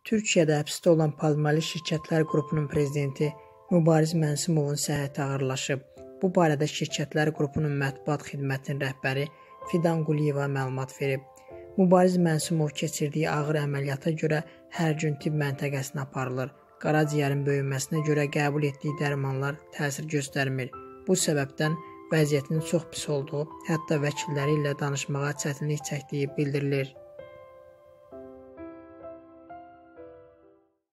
Türkiyədə həbsdə olan Palmali Şirkətlər Qrupunun prezidenti Mübariz Mənsimovun səhhəti ağırlaşıb. Bu barədə Şirkətlər Qrupunun mətbuat xidmətinin rəhbəri Fidan Quliyeva məlumat verib. Mübariz Mənsimov keçirdiyi ağır əməliyyata görə hər gün tibb məntəqəsinə aparılır. Qaraciyərin böyüməsinə görə qəbul etdiyi dərmanlar təsir göstərmir. Bu səbəbdən vəziyyətinin çox pis olduğu, hətta vəkilləri ilə danışmağa çətinlik çəkdiyi bildirilir.